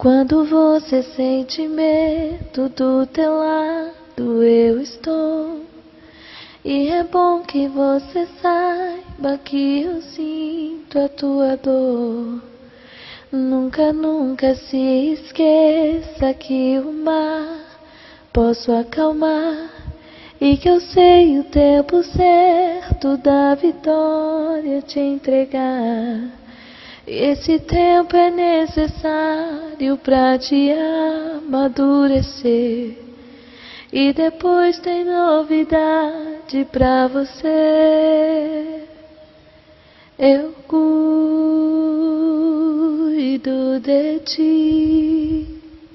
Quando você sente medo, do teu lado eu estou. E é bom que você saiba que eu sinto a tua dor. Nunca, nunca se esqueça que o mar posso acalmar, e que eu sei o tempo certo da vitória te entregar. Esse tempo é necessário pra te amadurecer, e depois tem novidade pra você. Eu cuido de ti,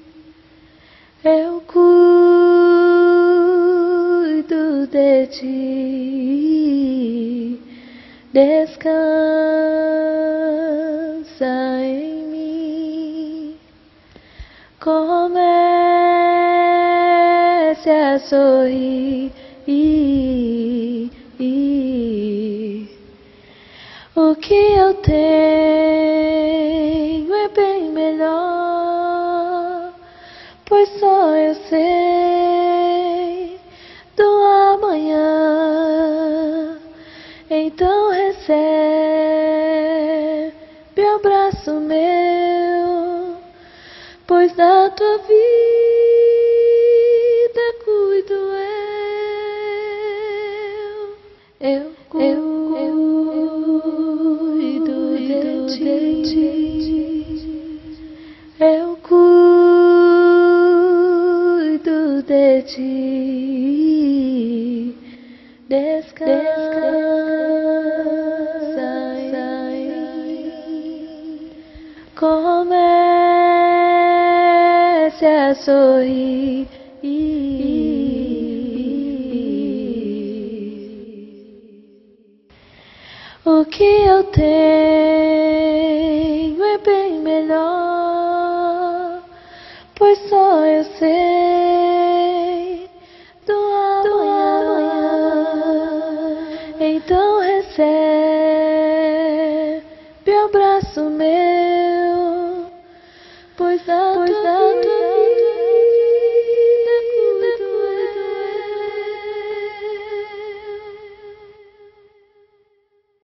eu cuido de ti. Descansa em mim, comece a sorrir. O que eu tenho é bem melhor, pois só eu sei do amanhã. Então recebe abraço meu, pois da tua vida cuido eu cuido de ti, eu cuido de ti. Descansa em mim, comece a sorrir. O que eu tenho é bem melhor, pois só eu sei do amanhã. Então recebe abraço meu,